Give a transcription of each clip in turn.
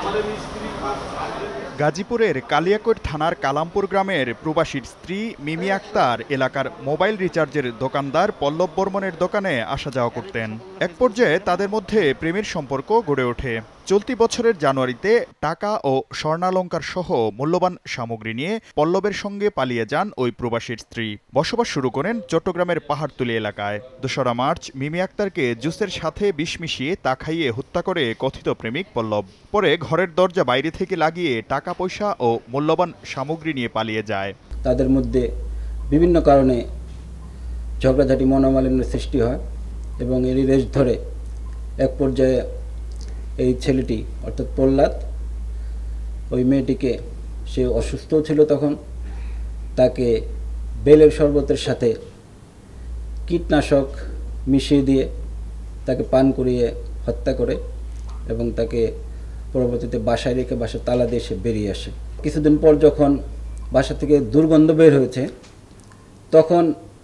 গাজীপুরের কালিয়াকৈর থানার কালামপুর গ্রামের প্রবাসীর স্ত্রী মিমি আক্তার এলাকার মোবাইল রিচার্জের দোকানদার পল্লব বর্মনের দোকানে আসা যাওয়া করতেন। এক পর্যায়ে তাদের মধ্যে প্রেমের সম্পর্ক গড়ে ওঠে। চলতি বছরের জানুয়ারিতে টাকা ও স্বর্ণালংকার সহ মূল্যবান সামগ্রী নিয়ে পল্লবের সঙ্গে পালিয়ে যান ওই প্রবাসীর স্ত্রী। বসবাস শুরু করেন চট্টগ্রামের পাহাড়তলী এলাকায়। ২রা মার্চ মিমি আক্তারকে জুসের সাথে বিষ মিশিয়ে তা খাইয়ে হত্যা করে কথিত প্রেমিক পল্লব। পরে ঘরের দরজা বাইরে থেকে লাগিয়ে টাকা পয়সা ও মূল্যবান সামগ্রী নিয়ে পালিয়ে যায়। তাদের মধ্যে বিভিন্ন কারণে ঝগড়াঝাটি মনোমালিন্যের সৃষ্টি হয় এবং এরই রেশ ধরে এক পর্যায়ে এই ছেলেটি অর্থাৎ প্রহ্লাদ ওই মেয়েটিকে, সে অসুস্থ ছিল তখন, তাকে বেলের শরবতের সাথে কীটনাশক মিশিয়ে দিয়ে তাকে পান করিয়ে হত্যা করে এবং তাকে পরবর্তীতে বাসায় রেখে বাসার তালা দিয়ে সে বেরিয়ে আসে। কিছুদিন পর যখন বাসা থেকে দুর্গন্ধ বের হয়েছে তখন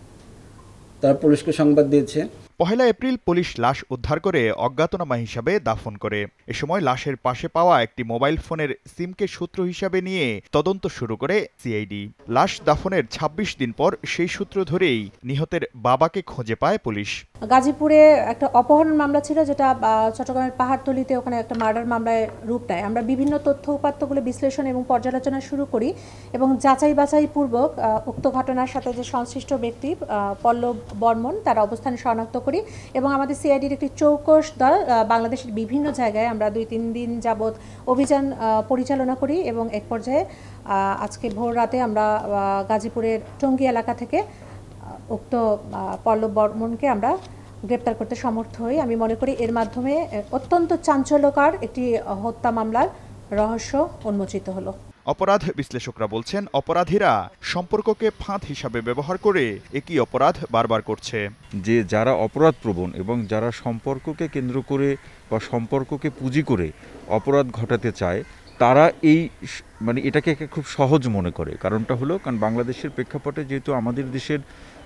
তারা পুলিশকে সংবাদ দিয়েছে। ১ এপ্রিল পুলিশ লাশ উদ্ধার করে অজ্ঞাতনামা হিসাবে দাফন করে। এ সময় লাশের পাশে পাওয়া একটি মোবাইল ফোনের সিমকে সূত্র হিসাবে নিয়ে তদন্ত শুরু করে সিআইডি। লাশ দাফনের ২৬ দিন পর সেই সূত্র ধরেই নিহতের বাবাকে খুঁজে পায় পুলিশ। গাজীপুরে একটা অপহরণ মামলা ছিল, যেটা চট্টগ্রামের পাহাড়তলীতে ওখানে একটা মার্ডার মামলায় রূপ নেয়। আমরা বিভিন্ন তথ্য উপাত্তগুলো বিশ্লেষণ এবং পর্যালোচনা শুরু করি এবং যাচাই বাছাই পূর্বক উক্ত ঘটনার সাথে যে সংশ্লিষ্ট ব্যক্তি পল্লব বর্মন তার অবস্থান শনাক্ত করি এবং আমাদের সিআইডির একটি চৌকস দল বাংলাদেশের বিভিন্ন জায়গায় আমরা ২-৩ দিন যাবৎ অভিযান পরিচালনা করি এবং এক পর্যায়ে আজকে ভোর রাতে আমরা গাজীপুরের টঙ্গী এলাকা থেকে উক্ত পল্লব বর্মনকে আমরা গ্রেপ্তার করতে সমর্থ হই। আমি মনে করি এর মাধ্যমে অত্যন্ত চাঞ্চল্যকর একটি হত্যা মামলার রহস্য উন্মোচিত হলো। অপরাধ বিশ্লেষকরা বলছেন, অপরাধীরা সম্পর্ককে ফাঁদ হিসাবে ব্যবহার করে একই অপরাধ বারবার করছে। যে যারা অপরাধপ্রবণ এবং যারা সম্পর্ককে কেন্দ্র করে বা সম্পর্ককে পুঁজি করে অপরাধ ঘটাতে চায়, তারা এই এটাকে খুব সহজ মনে করে। কারণটা হলো, কারণ বাংলাদেশের প্রেক্ষাপটে যেহেতু আমাদের দেশের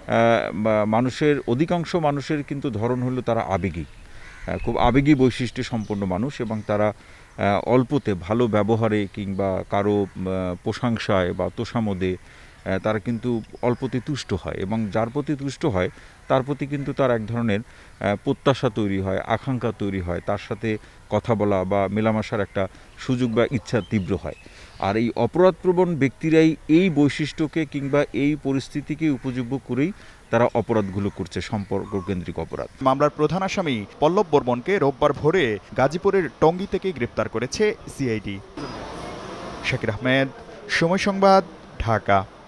মানুষের অধিকাংশ মানুষের কিন্তু ধরন হলো তারা আবেগী, খুব আবেগী বৈশিষ্ট্য সম্পন্ন মানুষ এবং তারা অল্পতে ভালো ব্যবহারে কিংবা কারো প্রশংসায় বা তোষামোদে তারা কিন্তু অল্পতে তুষ্ট হয় এবং যার প্রতি তুষ্ট হয় তার প্রতি কিন্তু তার এক ধরনের প্রত্যাশা তৈরি হয়, আকাঙ্ক্ষা তৈরি হয়, তার সাথে কথা বলা বা মেলামেশার একটা সুযোগ বা ইচ্ছা তীব্র হয়। আর এই অপরাধপ্রবণ ব্যক্তিরাই এই বৈশিষ্ট্যকে কিংবা এই পরিস্থিতিকে উপযোগ্য করেই তারা অপরাধগুলো করছে, সম্পর্ক কেন্দ্রিক অপরাধ। মামলার প্রধান আসামি পল্লব বর্মনকে রোববার ভোরে গাজীপুরের টঙ্গী থেকে গ্রেপ্তার করেছে সিআইডি। শাকির আহমেদ, সময় সংবাদ, ঢাকা।